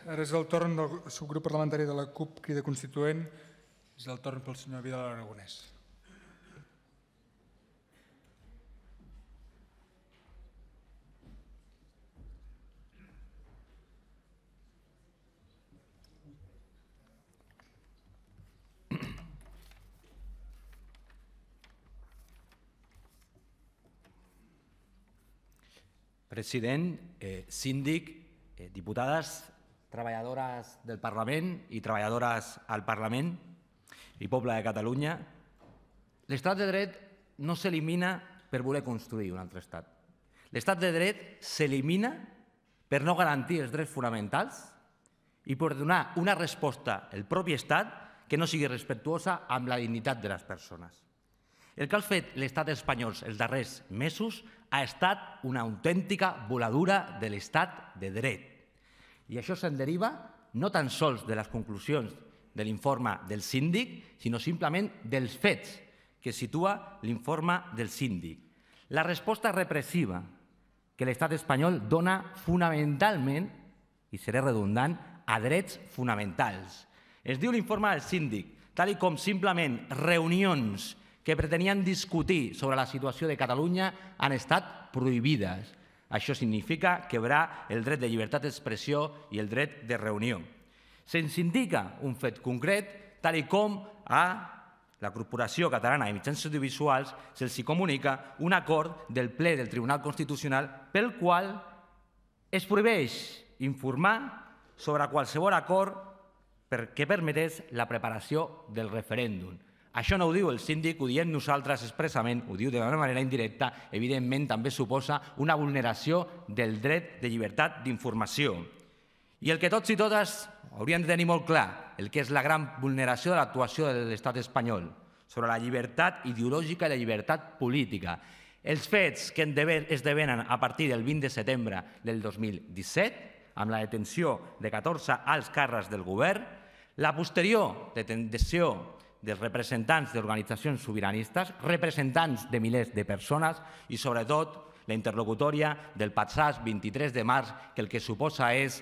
Ara és el torn del subgrup parlamentari de la CUP Crida Constituent. És el torn pel senyor Vidal Aragonés. President, síndic, diputades, treballadores del Parlament i treballadores al Parlament i poble de Catalunya, l'estat de dret no s'elimina per voler construir un altre estat. L'estat de dret s'elimina per no garantir els drets fonamentals i per donar una resposta al propi estat que no sigui respectuosa amb la dignitat de les persones. El que ha fet l'estat espanyol els darrers mesos ha estat una autèntica voladura de l'estat de dret. I això se'n deriva no tan sols de les conclusions de l'informe del síndic, sinó simplement dels fets que situa l'informe del síndic. La resposta repressiva que l'estat espanyol dona fonamentalment, i seré redundant, a drets fonamentals. Es diu l'informe del síndic, tal com simplement reunions que pretenien discutir sobre la situació de Catalunya han estat prohibides. Això significa quebrar el dret de llibertat d'expressió i el dret de reunió. Se'ns indica un fet concret, tal com a la Corporació Catalana de Mitjans Audiovisuals se'ls comunica un acord del ple del Tribunal Constitucional pel qual es prohibeix informar sobre qualsevol acord que permetés la preparació del referèndum. Això no ho diu el síndic, ho diem nosaltres expressament, ho diu de manera indirecta, evidentment també suposa una vulneració del dret de llibertat d'informació. I el que tots i totes haurien de tenir molt clar, el que és la gran vulneració de l'actuació de l'estat espanyol, sobre la llibertat ideològica i la llibertat política. Els fets que esdevenen a partir del 20 de setembre del 2017, amb la detenció de 14 alts càrrecs del govern, la posterior detenció dels representants d'organitzacions sobiranistes, representants de milers de persones i, sobretot, la interlocutòria del passat 23 de març, que el que suposa és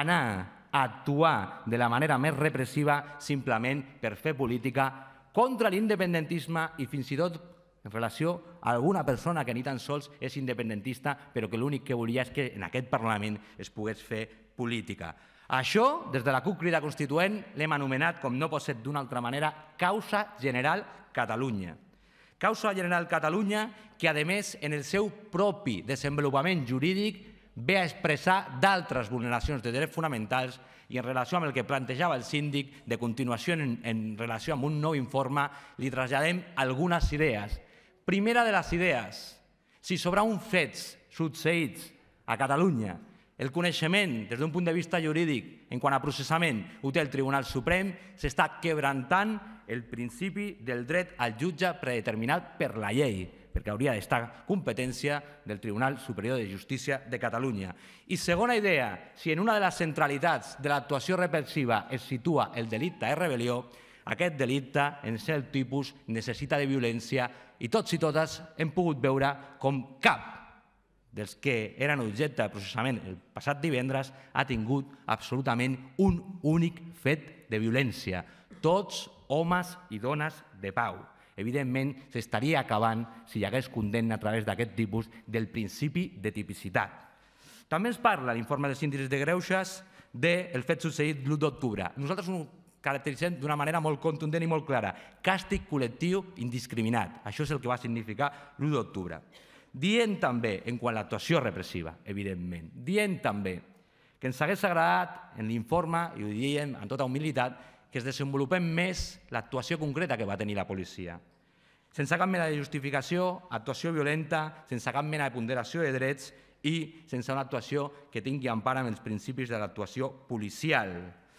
anar a actuar de la manera més repressiva simplement per fer política contra l'independentisme i fins i tot en relació a alguna persona que ni tan sols és independentista però que l'únic que volia és que en aquest Parlament es pogués fer política. Això, des de la CUP Crida Constituent, l'hem anomenat, com no pot ser d'una altra manera, Causa General Catalunya. Causa General Catalunya que, a més, en el seu propi desenvolupament jurídic ve a expressar d'altres vulneracions de drets fonamentals i en relació amb el que plantejava el síndic, de continuació en relació amb un nou informe, li traslladem algunes idees. Primera de les idees, si sobre uns fets succeïts a Catalunya el coneixement, des d'un punt de vista jurídic, en quant a processament, ho té el Tribunal Suprem, s'està quebrantant el principi del dret al jutge predeterminat per la llei, perquè hauria d'estar competència del Tribunal Superior de Justícia de Catalunya. I segona idea, si en una de les centralitats de l'actuació repressiva es situa el delicte de rebel·lió, aquest delicte, en cert tipus, necessita de violència i tots i totes hem pogut veure com cap dels que eren objecte de processament el passat divendres ha tingut absolutament un únic fet de violència. Tots homes i dones de pau. Evidentment, s'estaria acabant, si hi hagués condemna a través d'aquest tipus, del principi de tipicitat. També ens parla l'informe dels síndics de greuges del fet succeït l'1 d'octubre. Nosaltres ho caracteritzem d'una manera molt contundent i molt clara. Càstig col·lectiu indiscriminat. Això és el que va significar l'1 d'octubre. Dient també, en quant a l'actuació repressiva, evidentment, dient també que ens hagués agradat en l'informe, i ho diem amb tota humilitat, que es desenvolupem més l'actuació concreta que va tenir la policia. Sense cap mena de justificació, actuació violenta, sense cap mena de ponderació de drets i sense una actuació que tingui empara amb els principis de l'actuació policial.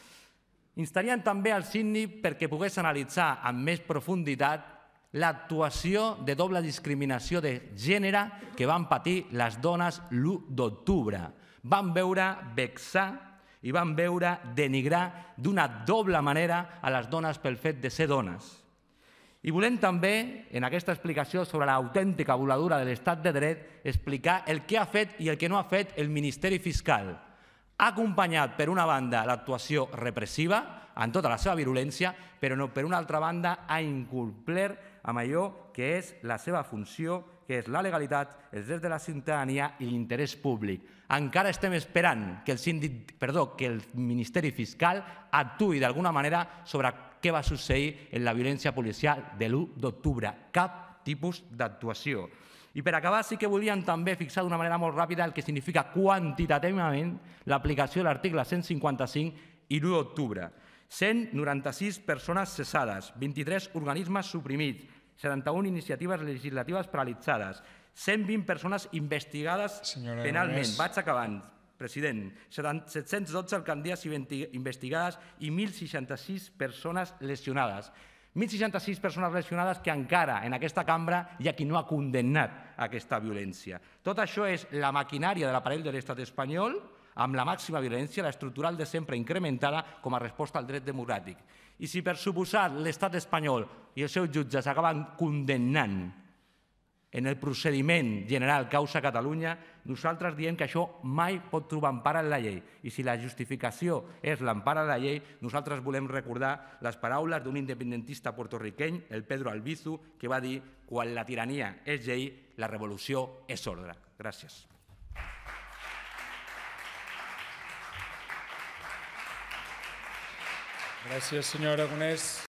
Instarien també al síndic perquè pogués analitzar amb més profunditat l'actuació de doble discriminació de gènere que van patir les dones l'1 d'octubre. Van veure vexar i van veure denigrar d'una doble manera a les dones pel fet de ser dones. I volem també, en aquesta explicació sobre l'autèntica voladura de l'estat de dret, explicar el que ha fet i el que no ha fet el Ministeri Fiscal. acompanyat, per una banda, l'actuació repressiva, en tota la seva virulència, però no, per una altra banda, ha incomplert amb allò que és la seva funció, que és la legalitat, els drets de la ciutadania i l'interès públic. Encara estem esperant que el Ministeri Fiscal actuï d'alguna manera sobre què va succeir en la violència policial de l'1 d'octubre. Cap tipus d'actuació. I per acabar sí que volíem també fixar d'una manera molt ràpida el que significa quantitativament l'aplicació de l'article 155 i l'1 d'octubre. 196 persones cessades, 23 organismes suprimits, 71 iniciatives legislatives paralitzades, 120 persones investigades penalment. Vaig acabant, president. 712 alcaldies investigades i 1.066 persones lesionades. 1.066 persones lesionades que encara en aquesta cambra hi ha qui no ha condemnat aquesta violència. Tot això és la maquinària de l'aparell de l'estat espanyol amb la màxima violència, l'estructural de sempre incrementada com a resposta al dret democràtic. I si per suposat l'estat espanyol i els seus jutges acaben condemnant en el procediment general causa Catalunya, nosaltres diem que això mai pot trobar empara en la llei. I si la justificació és l'empara de la llei, nosaltres volem recordar les paraules d'un independentista puertorriqueny, el Pedro Albizu, que va dir: quan la tirania és llei, la revolució és ordre. Gràcies. Gràcies, senyor Aragonès.